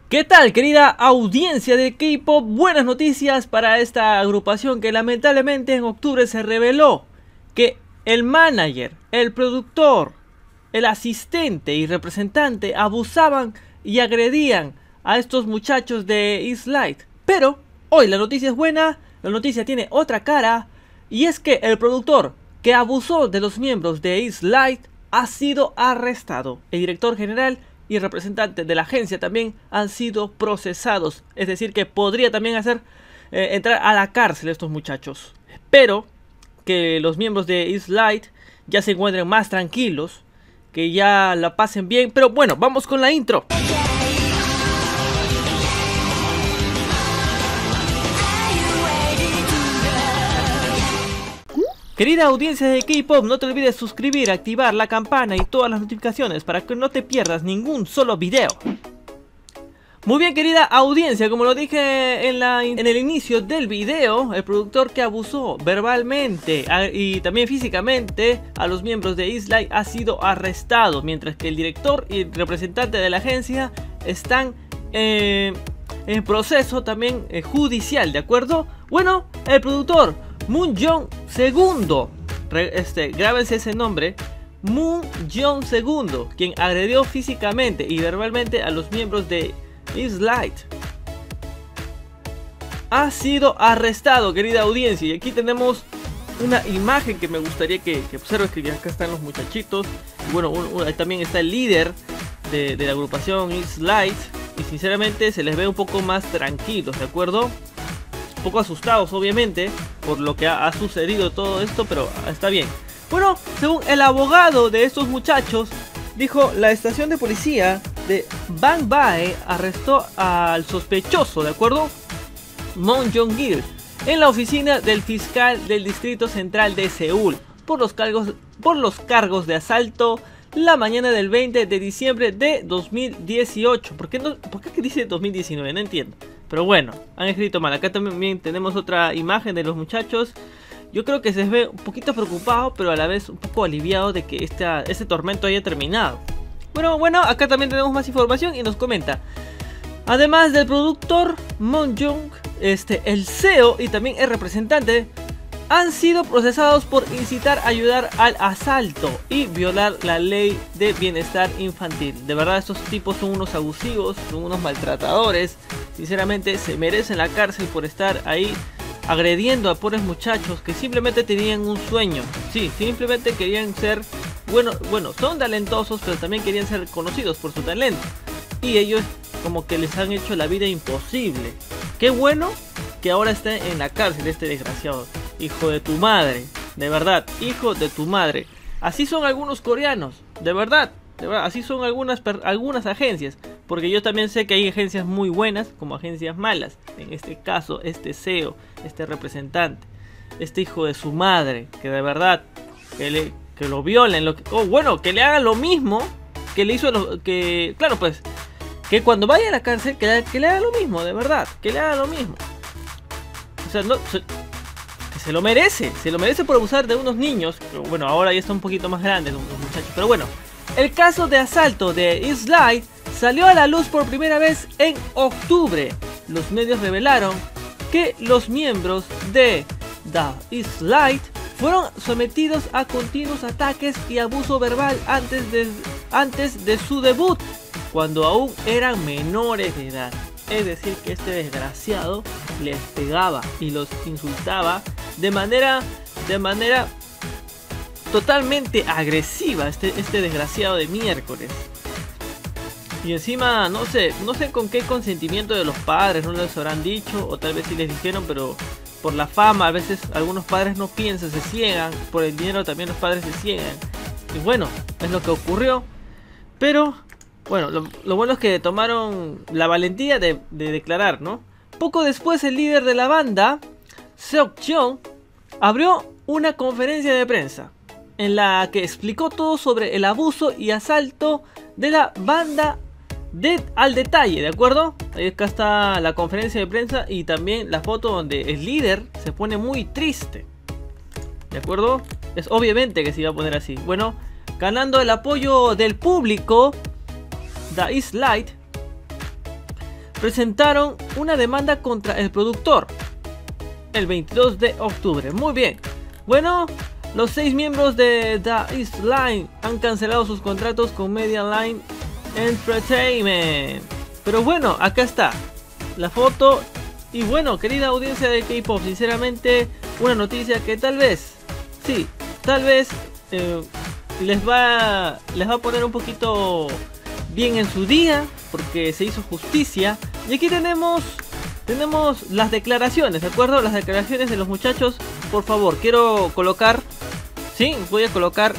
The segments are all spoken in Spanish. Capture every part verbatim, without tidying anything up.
¿Qué tal, querida audiencia de K-Pop? Buenas noticias para esta agrupación que lamentablemente en octubre se reveló que el manager, el productor, el asistente y representante abusaban y agredían a estos muchachos de East Light. Pero hoy la noticia es buena, la noticia tiene otra cara, y es que el productor que abusó de los miembros de East Light ha sido arrestado. El director general y el representante de la agencia también han sido procesados. Es decir, que podría también hacer eh, entrar a la cárcel a estos muchachos. Espero que los miembros de East Light ya se encuentren más tranquilos, que ya la pasen bien. Pero bueno, vamos con la intro. Querida audiencia de K-Pop, no te olvides suscribir, activar la campana y todas las notificaciones para que no te pierdas ningún solo video. Muy bien, querida audiencia, como lo dije en, la, en el inicio del video, el productor que abusó verbalmente a, y también físicamente a los miembros de East Light ha sido arrestado, mientras que el director y el representante de la agencia están eh, en proceso también eh, judicial, ¿de acuerdo? Bueno, el productor Moon Jong segundo, este, grábense ese nombre, Moon Jong segundo, quien agredió físicamente y verbalmente a los miembros de East Light, ha sido arrestado, querida audiencia. Y aquí tenemos una imagen que me gustaría que, que observes, que acá están los muchachitos. Y bueno, un, un, también está el líder de, de la agrupación East Light, y sinceramente se les ve un poco más tranquilos, ¿de acuerdo? Un poco asustados, obviamente, por lo que ha, ha sucedido todo esto, pero está bien. Bueno, según el abogado de estos muchachos, dijo: la estación de policía de Bang Bae arrestó al sospechoso, ¿de acuerdo? Moon Jong-il, en la oficina del fiscal del distrito central de Seúl, por los cargos, por los cargos de asalto la mañana del veinte de diciembre de dos mil dieciocho. ¿Por qué, no, ¿por qué dice dos mil diecinueve? No entiendo. Pero bueno, han escrito mal. Acá también tenemos otra imagen de los muchachos. Yo creo que se ve un poquito preocupado, pero a la vez un poco aliviado de que esta, este tormento haya terminado. Bueno, bueno, acá también tenemos más información y nos comenta: además del productor Moon Jong, este, el C E O y también el representante han sido procesados por incitar a ayudar al asalto y violar la ley de bienestar infantil. De verdad, estos tipos son unos abusivos, son unos maltratadores. Sinceramente, se merecen la cárcel por estar ahí agrediendo a pobres muchachos que simplemente tenían un sueño. Sí, simplemente querían ser, bueno, bueno, son talentosos, pero también querían ser conocidos por su talento. Y ellos como que les han hecho la vida imposible. Qué bueno que ahora esté en la cárcel este desgraciado. Hijo de tu madre, de verdad, hijo de tu madre. Así son algunos coreanos, de verdad, de verdad, así son algunas, algunas agencias. Porque yo también sé que hay agencias muy buenas como agencias malas. En este caso, este C E O, este representante, este hijo de su madre, que de verdad, que, le, que lo violen, lo que, oh, bueno, que le hagan lo mismo que le hizo, lo, que, claro pues, que cuando vaya a la cárcel, que le, que le haga lo mismo, de verdad, que le haga lo mismo. O sea, no... Se, Se lo merece, se lo merece por abusar de unos niños. Pero bueno, ahora ya están un poquito más grandes los muchachos. Pero bueno, el caso de asalto de East Light salió a la luz por primera vez en octubre. Los medios revelaron que los miembros de The East Light fueron sometidos a continuos ataques y abuso verbal antes de, antes de su debut, cuando aún eran menores de edad. Es decir, que este desgraciado les pegaba y los insultaba de manera, de manera totalmente agresiva, este, este desgraciado de miércoles. Y encima, no sé, no sé con qué consentimiento de los padres, no les habrán dicho, o tal vez sí les dijeron, pero por la fama, a veces algunos padres no piensan, se ciegan, por el dinero también los padres se ciegan. Y bueno, es lo que ocurrió, pero... Bueno, lo, lo bueno es que tomaron la valentía de, de declarar, ¿no? Poco después, el líder de la banda, Seok-jeong, abrió una conferencia de prensa en la que explicó todo sobre el abuso y asalto de la banda de, al detalle, ¿de acuerdo? Ahí acá está la conferencia de prensa y también la foto donde el líder se pone muy triste, ¿de acuerdo? Es obviamente que se iba a poner así. Bueno, ganando el apoyo del público, The East Light presentaron una demanda contra el productor el veintidós de octubre. Muy bien. Bueno, los seis miembros de The East Line han cancelado sus contratos con Media Line Entertainment. Pero bueno, acá está la foto. Y bueno, querida audiencia de K-Pop, sinceramente una noticia que tal vez, sí, tal vez eh, les va les va a poner un poquito bien en su día, porque se hizo justicia. Y aquí tenemos tenemos las declaraciones, ¿de acuerdo? Las declaraciones de los muchachos. Por favor, quiero colocar, sí, voy a colocar,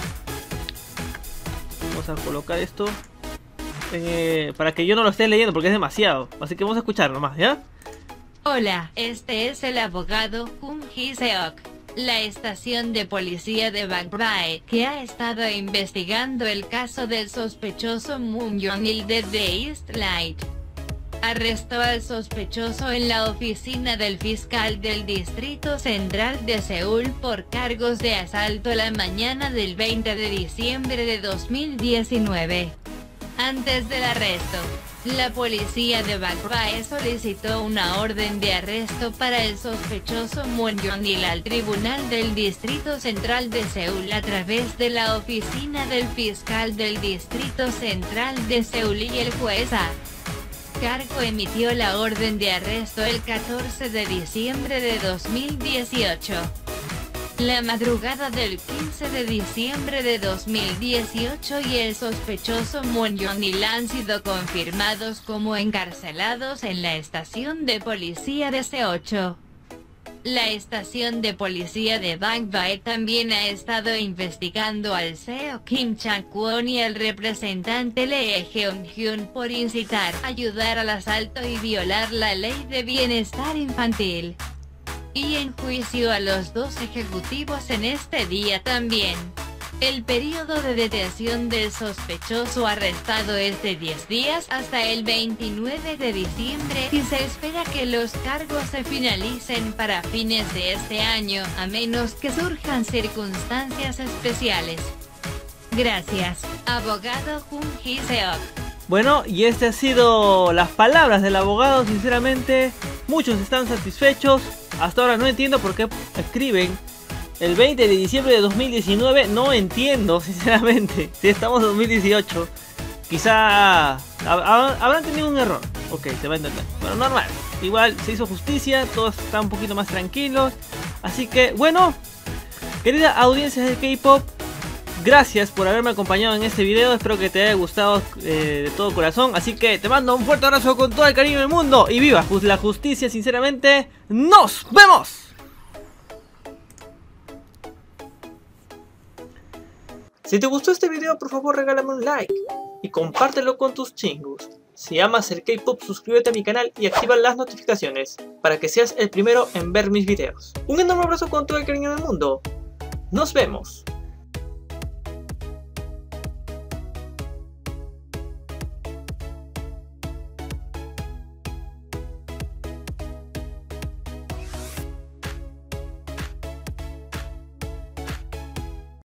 vamos a colocar esto eh, para que yo no lo esté leyendo porque es demasiado, así que vamos a escuchar nomás, ¿ya? Hola, este es el abogado Jung Hee-seok. La estación de policía de Bangbae, que ha estado investigando el caso del sospechoso Moon Yeon-il de The East Light, arrestó al sospechoso en la oficina del fiscal del Distrito Central de Seúl por cargos de asalto la mañana del veinte de diciembre de dos mil diecinueve. Antes del arresto, la policía de Bangbae solicitó una orden de arresto para el sospechoso Moon Yeon-il al Tribunal del Distrito Central de Seúl a través de la oficina del fiscal del Distrito Central de Seúl, y el juez A. Cargo emitió la orden de arresto el catorce de diciembre de dos mil dieciocho. La madrugada del quince de diciembre de dos mil dieciocho y el sospechoso Moon Yeon-il han sido confirmados como encarcelados en la estación de policía de C ocho. La estación de policía de Bangbae también ha estado investigando al C E O Kim Chang-kwon y al representante Lee Jeong-hyun por incitar, ayudar al asalto y violar la ley de bienestar infantil. Y en juicio a los dos ejecutivos en este día también. El periodo de detención del sospechoso arrestado es de diez días hasta el veintinueve de diciembre y se espera que los cargos se finalicen para fines de este año, a menos que surjan circunstancias especiales. Gracias, abogado Jung Hee-seok. Bueno, y este ha sido las palabras del abogado. Sinceramente, muchos están satisfechos. Hasta ahora no entiendo por qué escriben el veinte de diciembre de dos mil diecinueve. No entiendo, sinceramente. Si estamos en dos mil dieciocho, quizá habrán tenido un error. Ok, se va a entender. Bueno, normal. Igual se hizo justicia, todos están un poquito más tranquilos. Así que, bueno, querida audiencia de K-Pop, gracias por haberme acompañado en este video. Espero que te haya gustado eh, de todo corazón. Así que te mando un fuerte abrazo con todo el cariño del mundo. Y viva la justicia, sinceramente. ¡Nos vemos! Si te gustó este video, por favor regálame un like. Y compártelo con tus chingus. Si amas el K-Pop, suscríbete a mi canal y activa las notificaciones para que seas el primero en ver mis videos. Un enorme abrazo con todo el cariño del mundo. ¡Nos vemos!